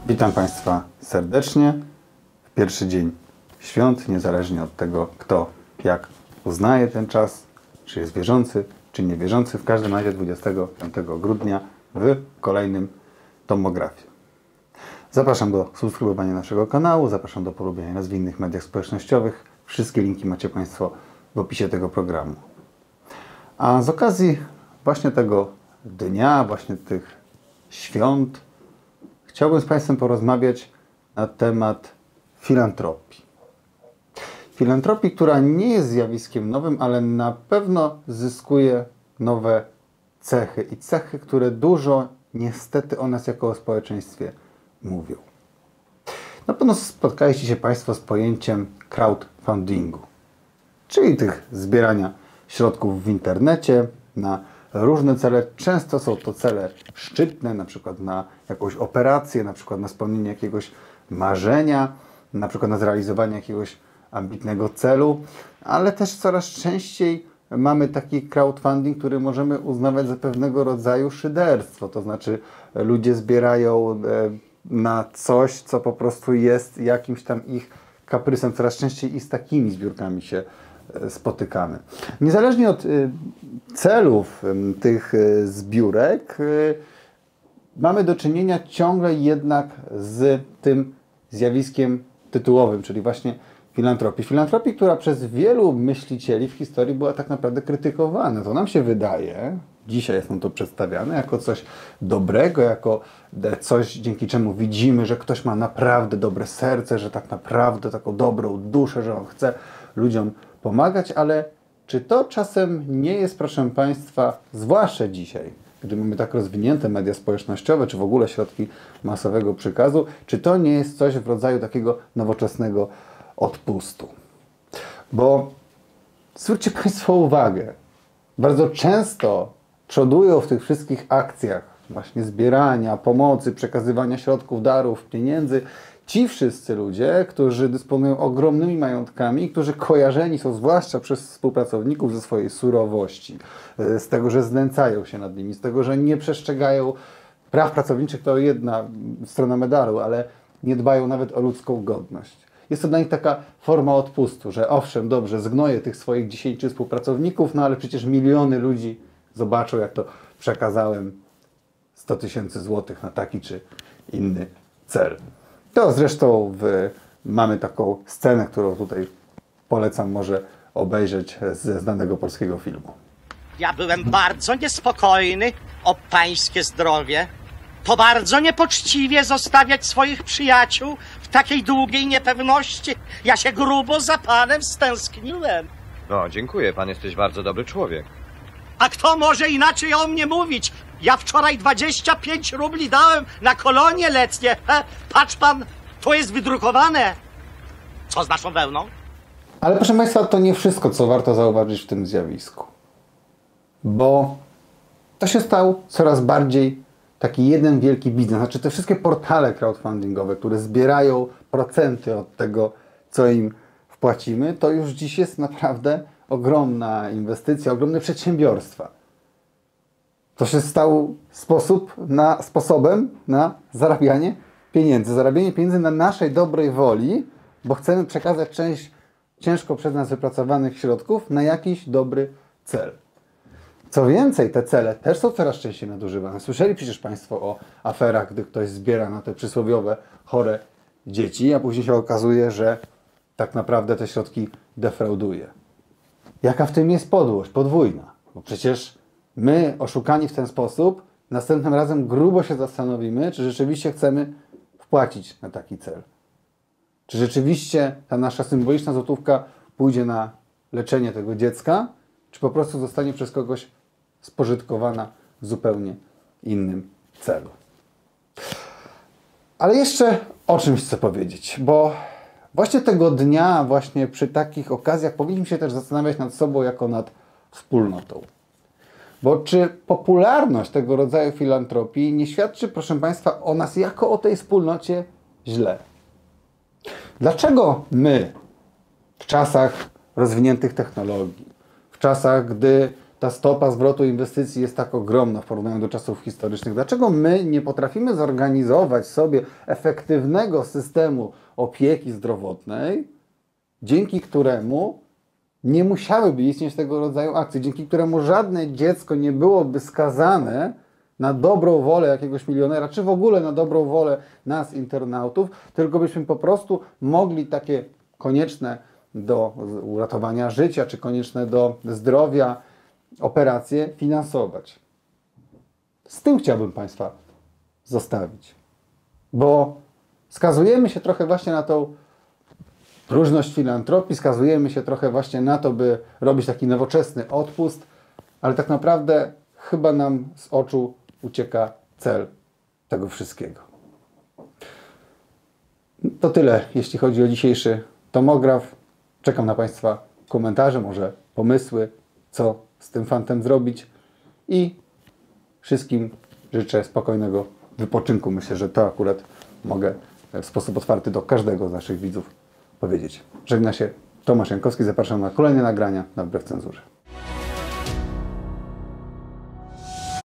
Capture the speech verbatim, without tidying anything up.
Witam Państwa serdecznie w pierwszy dzień świąt, niezależnie od tego, kto jak uznaje ten czas, czy jest wierzący, czy niewierzący. W każdym razie dwudziestego piątego grudnia w kolejnym Tomografie. Zapraszam do subskrybowania naszego kanału, zapraszam do polubienia nas w innych mediach społecznościowych. Wszystkie linki macie Państwo w opisie tego programu. A z okazji właśnie tego dnia, właśnie tych świąt, chciałbym z Państwem porozmawiać na temat filantropii. Filantropii, która nie jest zjawiskiem nowym, ale na pewno zyskuje nowe cechy i cechy, które dużo niestety o nas jako o społeczeństwie mówią. Na pewno spotkaliście się Państwo z pojęciem crowdfundingu, czyli tych zbierania środków w internecie na różne cele. Często są to cele szczytne, na przykład na jakąś operację, na przykład na spełnienie jakiegoś marzenia, na przykład na zrealizowanie jakiegoś ambitnego celu, ale też coraz częściej mamy taki crowdfunding, który możemy uznawać za pewnego rodzaju szyderstwo. To znaczy ludzie zbierają na coś, co po prostu jest jakimś tam ich kaprysem. Coraz częściej i z takimi zbiórkami się spotykamy. Niezależnie od celów tych zbiórek, mamy do czynienia ciągle jednak z tym zjawiskiem tytułowym, czyli właśnie filantropii. Filantropii, która przez wielu myślicieli w historii była tak naprawdę krytykowana. To nam się wydaje, dzisiaj jest nam to przedstawiane, jako coś dobrego, jako coś, dzięki czemu widzimy, że ktoś ma naprawdę dobre serce, że tak naprawdę taką dobrą duszę, że on chce ludziom pomagać, ale czy to czasem nie jest, proszę Państwa, zwłaszcza dzisiaj, gdy mamy tak rozwinięte media społecznościowe, czy w ogóle środki masowego przekazu, czy to nie jest coś w rodzaju takiego nowoczesnego odpustu? Bo zwróćcie Państwo uwagę, bardzo często przodują w tych wszystkich akcjach właśnie zbierania, pomocy, przekazywania środków, darów, pieniędzy ci wszyscy ludzie, którzy dysponują ogromnymi majątkami, którzy kojarzeni są zwłaszcza przez współpracowników ze swojej surowości, z tego, że znęcają się nad nimi, z tego, że nie przestrzegają praw pracowniczych, to jedna strona medalu, ale nie dbają nawet o ludzką godność. Jest to dla nich taka forma odpustu, że owszem, dobrze, zgnoję tych swoich dziesięciu współpracowników, no ale przecież miliony ludzi zobaczą, jak to przekazałem sto tysięcy złotych na taki czy inny cel. To zresztą w, mamy taką scenę, którą tutaj polecam może obejrzeć ze znanego polskiego filmu. Ja byłem bardzo niespokojny o pańskie zdrowie. To bardzo niepoczciwie zostawiać swoich przyjaciół w takiej długiej niepewności. Ja się grubo za panem stęskniłem. No, dziękuję, pan jesteś bardzo dobry człowiek. A kto może inaczej o mnie mówić? Ja wczoraj dwadzieścia pięć rubli dałem na kolonie letnie. He? Patrz pan, to jest wydrukowane. Co z naszą wełną? Ale proszę Państwa, to nie wszystko, co warto zauważyć w tym zjawisku. Bo to się stał coraz bardziej taki jeden wielki biznes. Znaczy te wszystkie portale crowdfundingowe, które zbierają procenty od tego, co im wpłacimy, to już dziś jest naprawdę ogromna inwestycja, ogromne przedsiębiorstwa. To się stał sposób na, sposobem na zarabianie pieniędzy. Zarabianie pieniędzy na naszej dobrej woli, bo chcemy przekazać część ciężko przez nas wypracowanych środków na jakiś dobry cel. Co więcej, te cele też są coraz częściej nadużywane. Słyszeli przecież Państwo o aferach, gdy ktoś zbiera na te przysłowiowe chore dzieci, a później się okazuje, że tak naprawdę te środki defrauduje. Jaka w tym jest podłość? Podwójna. Bo przecież my, oszukani w ten sposób, następnym razem grubo się zastanowimy, czy rzeczywiście chcemy wpłacić na taki cel. Czy rzeczywiście ta nasza symboliczna złotówka pójdzie na leczenie tego dziecka, czy po prostu zostanie przez kogoś spożytkowana w zupełnie innym celu. Ale jeszcze o czymś chcę powiedzieć, bo właśnie tego dnia, właśnie przy takich okazjach powinniśmy się też zastanawiać nad sobą jako nad wspólnotą. Bo czy popularność tego rodzaju filantropii nie świadczy, proszę Państwa, o nas jako o tej wspólnocie źle? Dlaczego my w czasach rozwiniętych technologii, w czasach, gdy ta stopa zwrotu inwestycji jest tak ogromna w porównaniu do czasów historycznych? Dlaczego my nie potrafimy zorganizować sobie efektywnego systemu opieki zdrowotnej, dzięki któremu nie musiałyby istnieć tego rodzaju akcje, dzięki któremu żadne dziecko nie byłoby skazane na dobrą wolę jakiegoś milionera, czy w ogóle na dobrą wolę nas, internautów, tylko byśmy po prostu mogli takie konieczne do uratowania życia, czy konieczne do zdrowia operacje finansować. Z tym chciałbym Państwa zostawić, bo skazujemy się trochę właśnie na tą próżność filantropii, skazujemy się trochę właśnie na to, by robić taki nowoczesny odpust, ale tak naprawdę chyba nam z oczu ucieka cel tego wszystkiego. To tyle, jeśli chodzi o dzisiejszy tomograf. Czekam na Państwa komentarze, może pomysły, co z tym fantem zrobić i wszystkim życzę spokojnego wypoczynku. Myślę, że to akurat mogę w sposób otwarty do każdego z naszych widzów powiedzieć. Żegna się Tomasz Jankowski, zapraszam na kolejne nagrania na Wbrew Cenzurze.